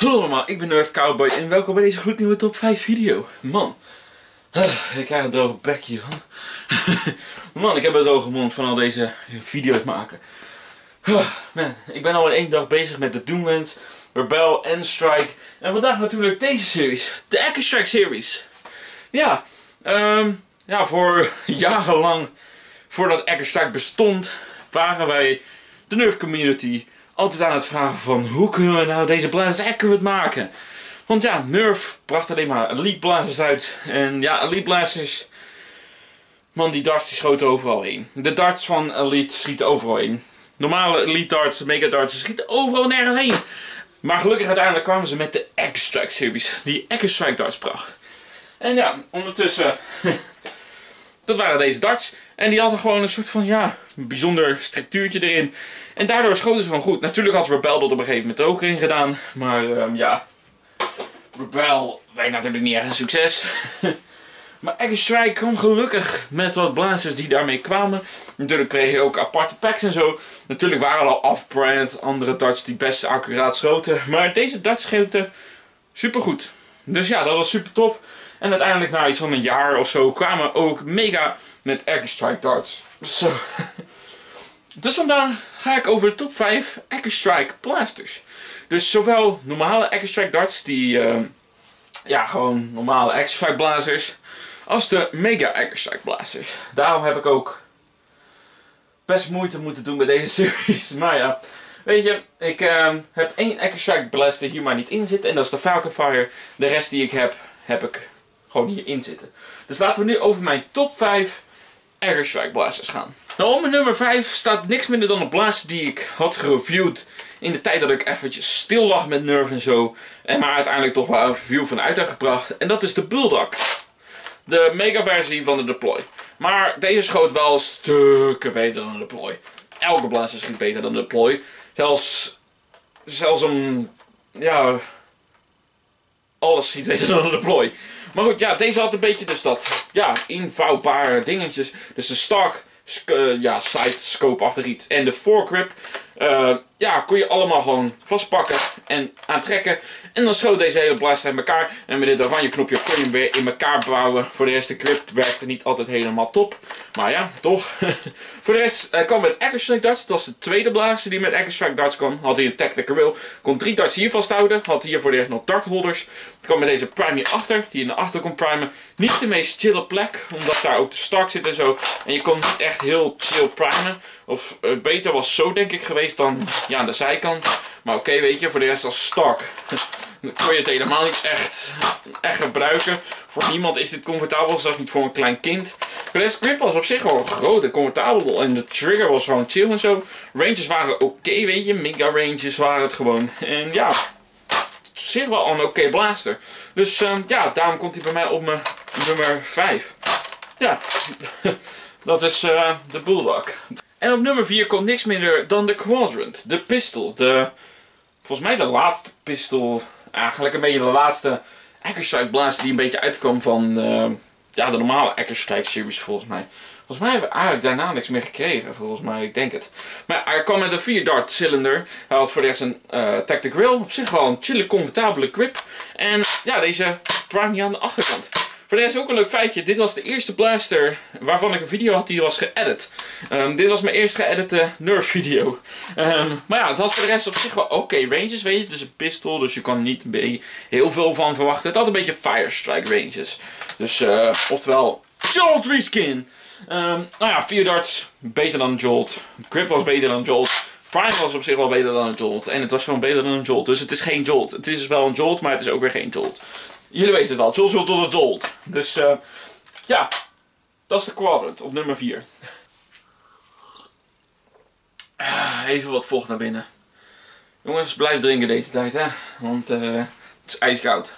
Hallo allemaal, ik ben Nerf Cowboy en welkom bij deze gloednieuwe top 5 video. Man, ik krijg een droge bek hier. Man, ik heb een droge mond van al deze video's maken. Man, ik ben al in 1 dag bezig met de Doomlands, Rebel en Strike. En vandaag natuurlijk deze series, de Echo Strike series. Ja, voor jarenlang, voordat Echo Strike bestond, waren wij de Nerf community altijd aan het vragen van hoe kunnen we nou deze blazers accurate maken. Want ja, Nerf bracht alleen maar elite blazers uit. En ja, elite blazers, man, die darts die schoten overal heen. De darts van elite schieten overal heen. Normale elite darts, mega darts, schieten overal nergens heen. Maar gelukkig uiteindelijk kwamen ze met de Echo Strike series, die Echo Strike darts bracht. En ja, ondertussen, dat waren deze darts. En die hadden gewoon een soort van, ja, een bijzonder structuurtje erin. En daardoor schoten ze gewoon goed. Natuurlijk had Rebel dat op een gegeven moment ook in gedaan. Maar ja, Rebel werd natuurlijk niet echt een succes. Maar Echo Strike kwam gelukkig met wat blazers die daarmee kwamen. Natuurlijk kreeg je ook aparte packs en zo. Natuurlijk waren er al off-brand andere darts die best accuraat schoten. Maar deze darts schoten supergoed. Dus ja, dat was super tof. En uiteindelijk na iets van een jaar of zo kwamen ook mega met Echo Strike darts. Zo. Dus vandaag ga ik over de top 5 Echo Strike blasters. Dus zowel normale Echo Strike darts, die ja, gewoon normale Echo Strike blazers, als de mega Echo Strike blasters. Daarom heb ik ook best moeite moeten doen bij deze series. Maar ja, weet je, ik heb 1 Echo Strike blaster hier maar niet in zitten. En dat is de Falcon Fire. De rest die ik heb ik gewoon hierin zitten. Dus laten we nu over mijn top 5 Echo Strike blasters gaan. Nou, op mijn nummer 5 staat niks minder dan een blaster die ik had gereviewd in de tijd dat ik eventjes stil lag met Nerf en zo. En maar uiteindelijk toch wel een review van uit heb gebracht. En dat is de Bulldog. De mega versie van de Deploy. Maar deze schoot wel stukken beter dan de Deploy. Elke blaster schiet beter dan de Deploy. Zelfs een, ja, alles schiet beter dan de Deploy. Maar goed, ja, deze had een beetje dus dat, ja, invouwbare dingetjes. Dus de stock, ja, side scope achter iets en de foregrip. Ja, kon je allemaal gewoon vastpakken en aantrekken. En dan schoot deze hele blaster in elkaar. En met dit oranje knopje kon je hem weer in elkaar bouwen. Voor de rest, de grip werkte niet altijd helemaal top. Maar ja, toch. Voor de rest kwam met Echo Strike darts. Dat was de tweede blaster die met Echo Strike darts kwam. Had hij een tactical rail. Kon 3 darts hier vasthouden. Had hier voor de rest nog dart holders. Het kwam met deze prime hierachter. Die in de achter kon primen. Niet de meest chille plek. Omdat daar ook de stock zit en zo. En je kon niet echt heel chill primen. Of beter was zo denk ik geweest dan, ja, aan de zijkant. Maar oké, weet je, voor de rest als stock dan kon je het helemaal niet echt gebruiken. Voor niemand is dit comfortabel, zelfs niet voor een klein kind. De rest grip was op zich wel groot en comfortabel. En de trigger was gewoon chill en zo. Ranges waren oké, weet je. Mega ranges waren het gewoon. En ja, op zich wel een oké blaster. Dus ja, daarom komt hij bij mij op mijn nummer 5. Ja, dat is de Bulldog. En op nummer 4 komt niks minder dan de Quadrant. De pistol. Volgens mij de laatste pistol. Eigenlijk een beetje de laatste Echo Strike blaster die een beetje uitkwam van ja, de normale Echo Strike series volgens mij. Volgens mij hebben we eigenlijk daarna niks meer gekregen. Volgens mij, ik denk het. Maar hij kwam met een 4 dart cylinder. Hij had voor de rest een tactic rail. Op zich wel een chille, comfortabele grip. En ja, deze prime hier aan de achterkant. Voor de rest ook een leuk feitje. Dit was de eerste blaster waarvan ik een video had die was geëdit. Dit was mijn eerst geëdite Nerf video. Maar ja, het had voor de rest op zich wel oké ranges, weet je. Het is een pistol, dus je kan er niet heel veel van verwachten. Het had een beetje Fire Strike ranges. Dus oftewel Jolt Reskin. Nou ja, 4 darts, beter dan Jolt. Grip was beter dan Jolt. Prime was op zich wel beter dan een Jolt. En het was gewoon beter dan een Jolt. Dus het is geen Jolt. Het is wel een Jolt, maar het is ook weer geen Jolt. Jullie weten het wel. Jolt, Jolt, Jolt, Jolt. Dus ja, dat is de Quadrant op nummer 4. Even wat vocht naar binnen. Jongens, blijf drinken deze tijd, hè. Want het is ijskoud.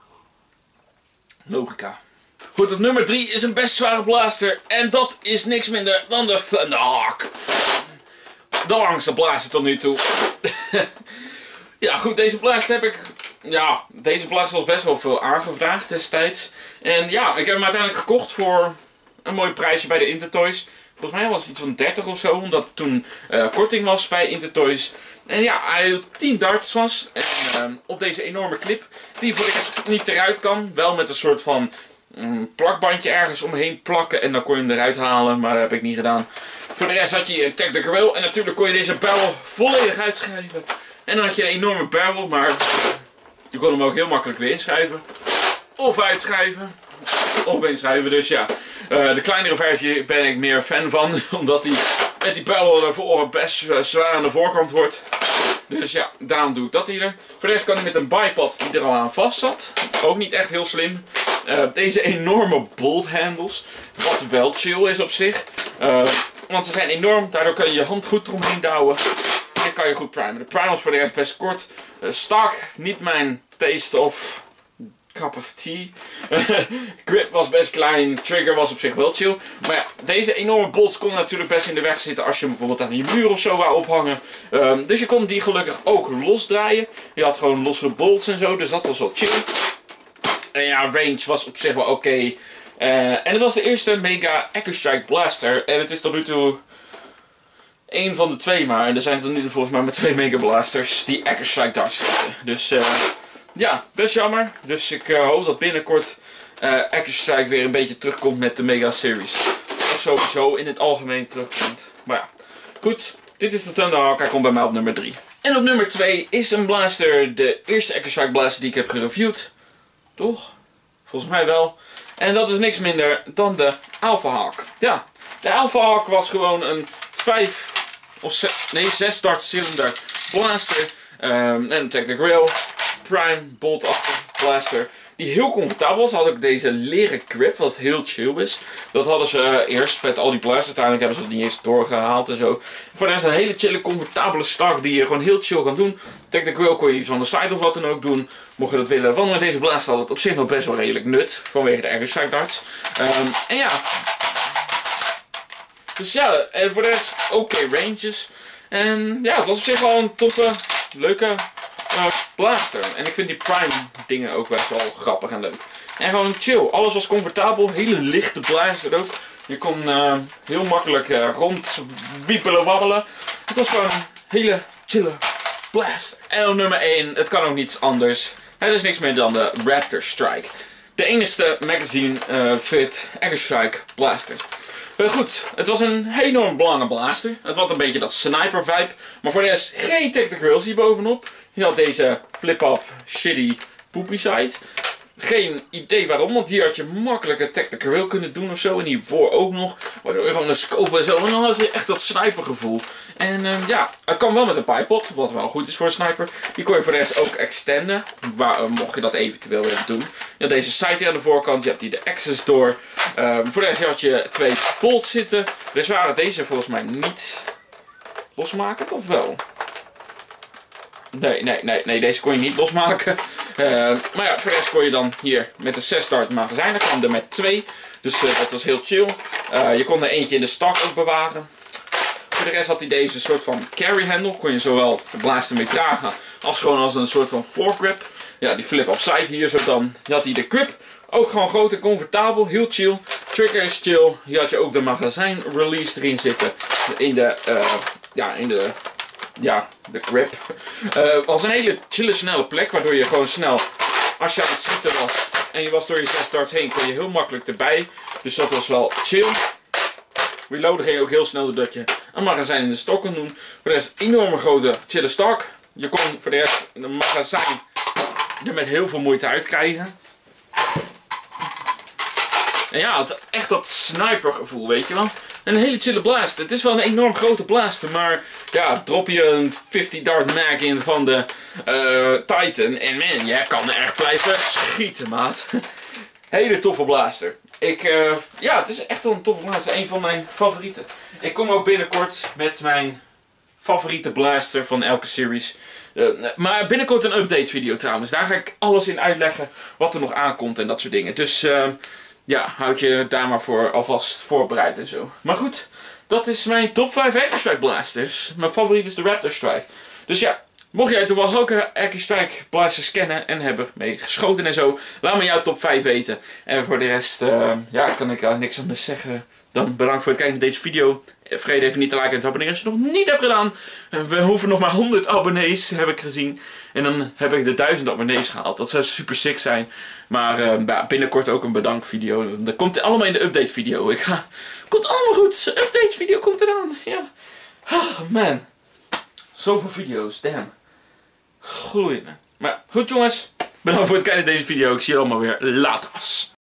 Logica. Goed, op nummer 3 is een best zware blaster. En dat is niks minder dan de Thunderhawk. De langste blaster tot nu toe. Ja, goed, deze blaster heb ik... Ja, deze blaster was best wel veel aangevraagd destijds. En ja, ik heb hem uiteindelijk gekocht voor een mooi prijsje bij de Intertoys. Volgens mij was het iets van 30 of zo, omdat toen korting was bij Intertoys. En ja, hij doet 10 darts vast. En op deze enorme clip, die voor de rest niet eruit kan. Wel met een soort van plakbandje ergens omheen plakken en dan kon je hem eruit halen. Maar dat heb ik niet gedaan. Voor de rest had je een Tactical Rail en natuurlijk kon je deze barrel volledig uitschrijven. En dan had je een enorme barrel, maar je kon hem ook heel makkelijk weer inschrijven. Of uitschrijven. Of inschrijven, dus ja. De kleinere versie ben ik meer fan van, omdat die met die barrel naar voren best zwaar aan de voorkant wordt. Dus ja, daarom doe ik dat hier. Voor de rest kan hij met een bipod die er al aan vast zat. Ook niet echt heel slim. Deze enorme bolt handles. Wat wel chill is op zich. Want ze zijn enorm. Daardoor kan je je hand goed eromheen douwen. En kan je goed primen. De prime was voor de rest best kort. Stak. Niet mijn taste of cup of tea. Grip was best klein. Trigger was op zich wel chill. Maar ja, deze enorme bolts konden natuurlijk best in de weg zitten. Als je hem bijvoorbeeld aan je muur of zo wou ophangen. Dus je kon die gelukkig ook losdraaien. Je had gewoon losse bolts en zo. Dus dat was wel chill. En ja, range was op zich wel oké. En het was de eerste Mega Echo Strike Blaster. En het is tot nu toe één van de twee maar. En er zijn tot nu toe volgens mij maar 2 Mega Blasters die Echo Strike darts zitten. Dus ja, best jammer. Dus ik hoop dat binnenkort Echo Strike weer een beetje terugkomt met de Mega Series. Of sowieso in het algemeen terugkomt. Maar ja, goed. Dit is de Thunderhawk. Hij komt bij mij op nummer 3. En op nummer 2 is een blaster. De eerste Echo Strike Blaster die ik heb gereviewd. Toch? Volgens mij wel. En dat is niks minder dan de Alpha Hawk. Ja, de Alpha Hawk was gewoon een 6 dart cylinder blaster. En een Tactical Rail. Prime bolt-achtig blaster. Die heel comfortabel was. Had ook deze leren grip, wat heel chill is. Dat hadden ze eerst met al die blasters. Uiteindelijk hebben ze het niet eens doorgehaald en zo. Voor de rest een hele chille, comfortabele stak die je gewoon heel chill kan doen. Tactical Rail kon je iets van de side of wat dan ook doen. Mocht je dat willen. Want met deze blaster had het op zich nog best wel redelijk nut. Vanwege de Echo Strike darts. En ja. Dus ja, en voor de rest oké ranges. En ja, het was op zich wel een toffe, leuke blaster. En ik vind die prime dingen ook best wel grappig en leuk. En gewoon chill. Alles was comfortabel. Hele lichte blaster ook. Je kon heel makkelijk rond wiepelen, wabbelen. Het was gewoon een hele chille blaster. En op nummer 1, het kan ook niets anders. Het is niks meer dan de Raptor Strike. De enigste magazine fit Echo Strike blaster. Goed, het was een enorm lange blaster. Het had een beetje dat sniper vibe. Maar voor de rest geen Tactical Rails hier bovenop. Je had deze flip-up shitty poopy side. Geen idee waarom, want hier had je makkelijk een Tactical Rail kunnen doen of zo. En hiervoor ook nog. Waardoor je gewoon een scope en zo. En dan had je echt dat sniper gevoel. En ja, het kan wel met een bipod. Wat wel goed is voor een sniper. Die kon je voor de rest ook extenden. Mocht je dat eventueel willen doen. Je had deze side hier aan de voorkant. Je hebt hier de access door. Voor de rest had je 2 bolts zitten. Dus waren deze volgens mij niet losmakend of wel? Nee, deze kon je niet losmaken. Maar ja, voor de rest kon je dan hier met een 6 dart magazijn. Dan kwam er met 2. Dus dat was heel chill. Je kon er eentje in de stak ook bewaren. Voor de rest had hij deze soort van carry handle. Kon je zowel de blaster mee dragen als gewoon als een soort van foregrip. Ja, die flip opside hier zo dan. Je had hier de grip. Ook gewoon groot en comfortabel. Heel chill. Trigger is chill. Hier had je ook de magazijn release erin zitten. In de grip. Was een hele chille snelle plek. Waardoor je gewoon snel, als je aan het schieten was en je was door je 6 darts heen, kon je heel makkelijk erbij. Dus dat was wel chill. Reloaden ging ook heel snel doordat je een magazijn in de stok kon doen. Voor de rest een enorme grote chille stok. Je kon voor de rest een magazijn er met heel veel moeite uitkrijgen. En ja, echt dat sniper gevoel, weet je wel. En een hele chille blaster. Het is wel een enorm grote blaster, maar ja, drop je een 50 dart mag in van de Titan. En man, jij kan er echt blijven schieten, maat. Hele toffe blaster. Ja, het is echt wel een toffe blaster. Een van mijn favorieten. Ik kom ook binnenkort met mijn favoriete blaster van elke series. Maar binnenkort een update video trouwens. Daar ga ik alles in uitleggen wat er nog aankomt en dat soort dingen. Dus ja, houd je daar maar voor alvast voorbereid en zo. Maar goed, dat is mijn top 5 Echo Strike blasters. Mijn favoriet is de Raptor Strike. Dus ja, Mocht jij toevallig ook Hacky Strike plaatsen scannen en hebben mee geschoten en zo, laat me jouw top 5 weten. En voor de rest, ja, kan ik niks anders zeggen. Dan bedankt voor het kijken naar deze video. Vergeet even niet te liken en te abonneren als je het nog niet hebt gedaan. We hoeven nog maar 100 abonnees, heb ik gezien. En dan heb ik de 1000 abonnees gehaald. Dat zou super sick zijn. Maar binnenkort ook een bedankvideo. Dat komt allemaal in de update video. Komt allemaal goed. De update video komt eraan. Ja. Oh, man. Zoveel video's. Damn. Gloeien. Maar goed jongens. Bedankt voor het kijken naar deze video. Ik zie je allemaal weer later.